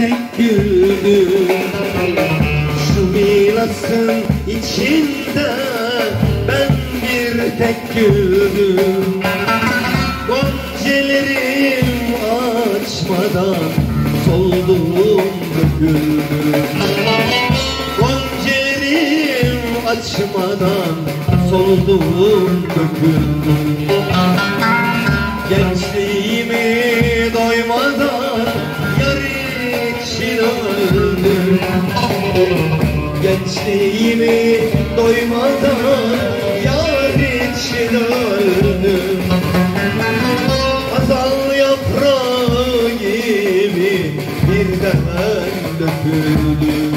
tek güldüm. Şu mirasın içinde ben bir tek güldüm. Goncelerim açmadan soldum döküldüm. Goncelerim açmadan soldum döküldüm. Gençliğimi doymadan yar için öldüm. Gençliğimi doymadan yar için öldüm. Hazal yaprağı gibi birden döküldüm.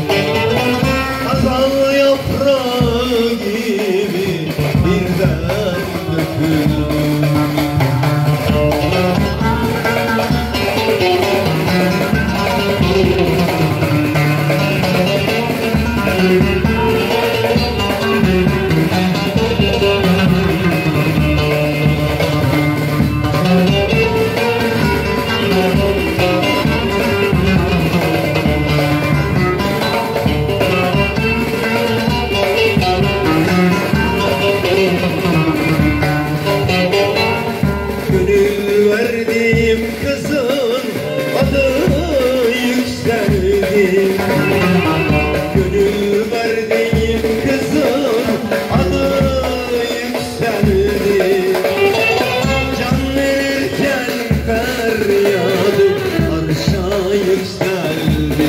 Hazal yaprağı gibi birden döküldüm. Gönül verdiğim kızın adı yükseldi. Gönül verdiğim kızın adı yükseldi. Can verirken feryadım arşa yükseldi.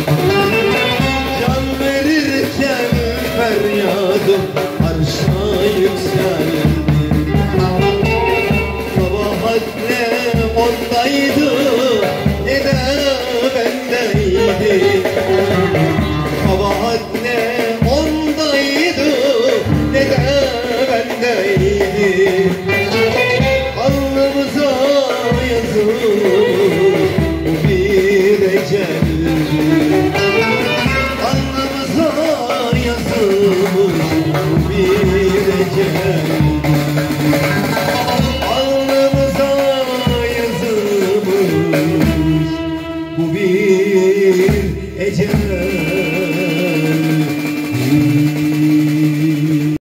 Can verirken feryadım arşa yükseldi. Ne ondaydı ne de bendeydi. Kabahat ne ondaydı ne de bendeydi.